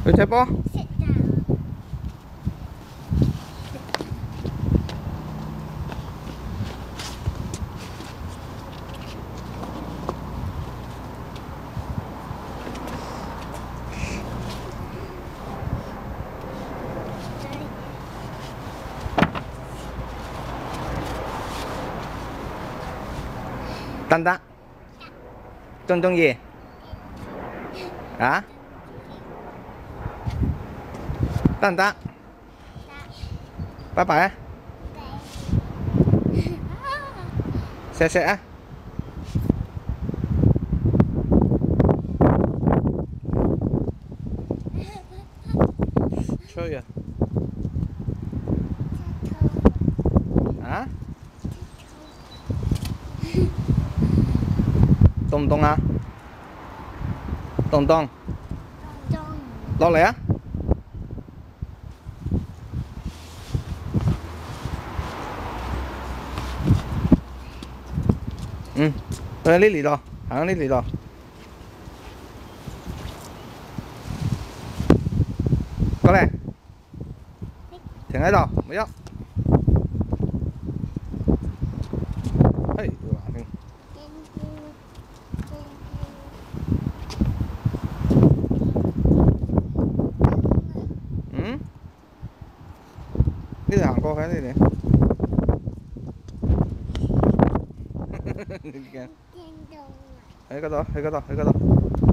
去踢波。得唔得？中唔中意？啊？得唔得？拜拜啊！錫錫啊！吹啊！啊？凍唔凍啊？凍唔凍？落嚟啊！去 Lily 度，行 Lily 度。過嚟，停喺度，唔好喐。嘿，要話先。呢度行過去，呢度。驚。喺嗰度，喺嗰度，喺嗰度。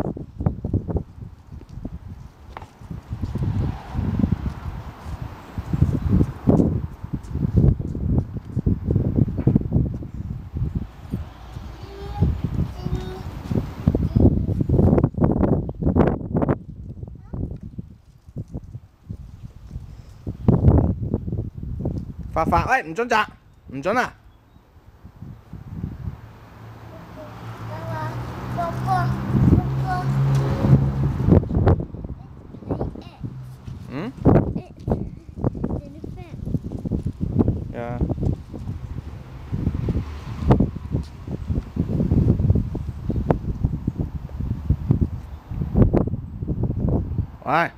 發發，喂，唔準摘，唔準啊！呀。喂。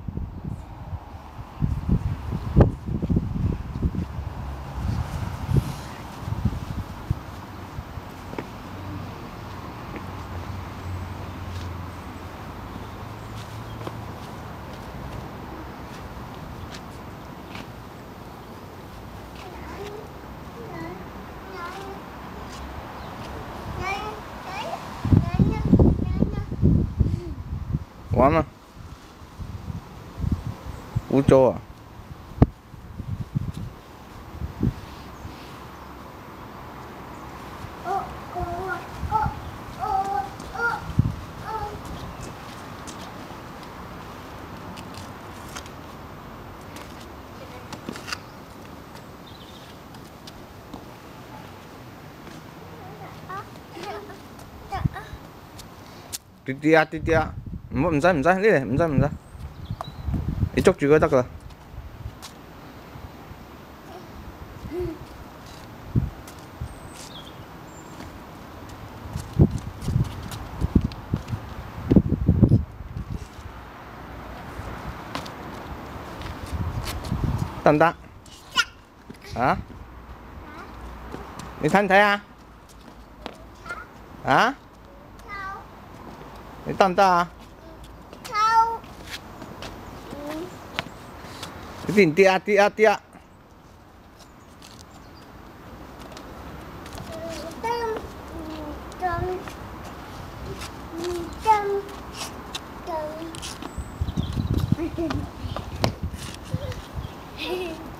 玩啊！污糟啊！跌跌啊跌跌啊！唔使，呢嚟唔使，你捉住佢得噶啦。得唔得？啊？你睇唔睇啊？啊？你得唔得啊？你跌唔跌啊？跌啊跌啊！ Hehehe